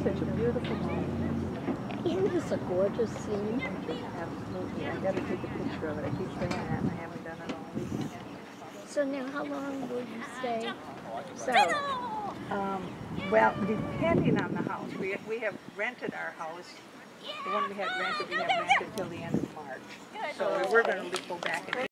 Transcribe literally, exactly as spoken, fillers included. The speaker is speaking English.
such a beautiful home. Isn't this a gorgeous scene? Absolutely. I got to take a picture of it. I keep saying that, and I haven't done it all week. So now, how long will you stay? So, um, well, depending on the house, we we have rented our house. The one we had rented, we have rented till the end of March. So we're going to go back and